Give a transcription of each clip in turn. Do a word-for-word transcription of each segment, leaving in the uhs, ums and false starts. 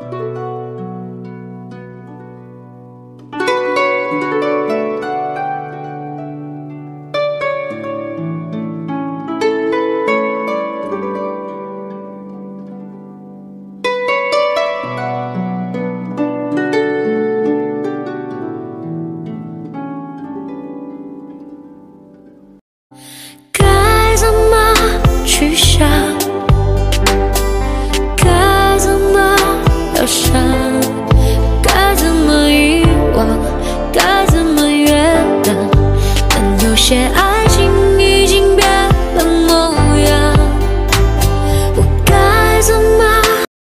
该怎么遗忘，该怎么原谅？但有些爱情已经变了模样，我该怎么？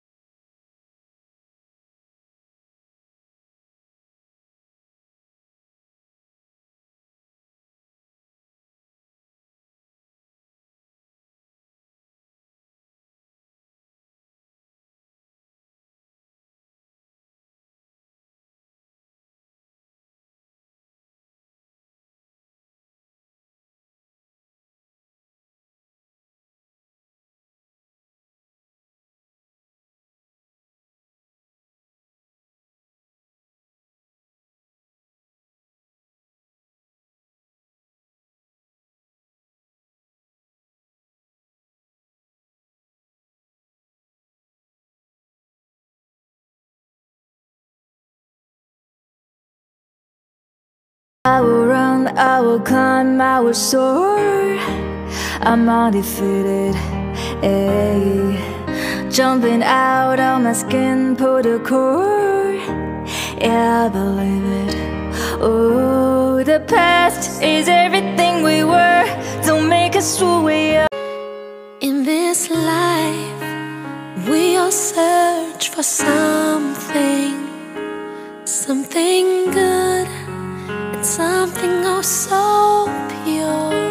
I will run, I will climb, I will soar. I'm undefeated, ayy. Jumping out of my skin, pull the cord. Yeah, I believe it. Oh, the past is everything we were. Don't make us who we are. In this life, we all search for something, something good. Something oh so pure.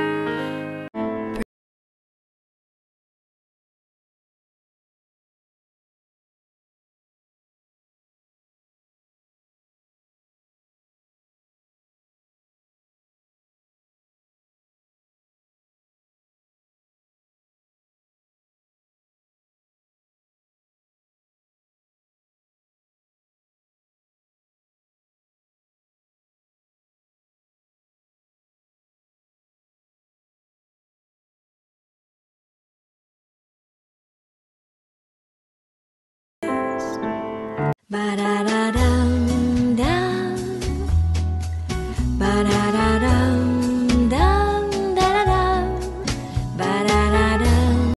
Ba-da-da-dum, dum. Ba-da-da-dum, dum, da-da-dum. Ba-da-da-dum.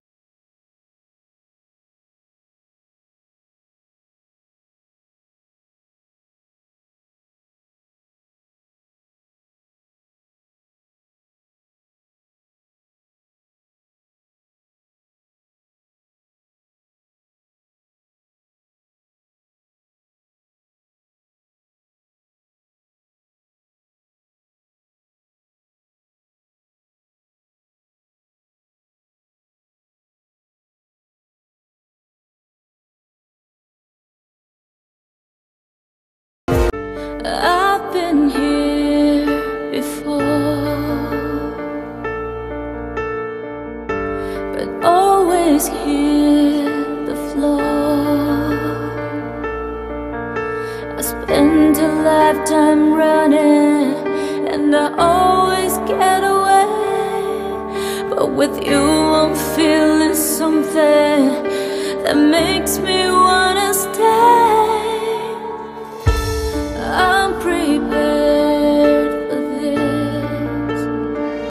I've been here before, but always hear the floor. I spent a lifetime running, and I always get away. But with you, I'm feeling something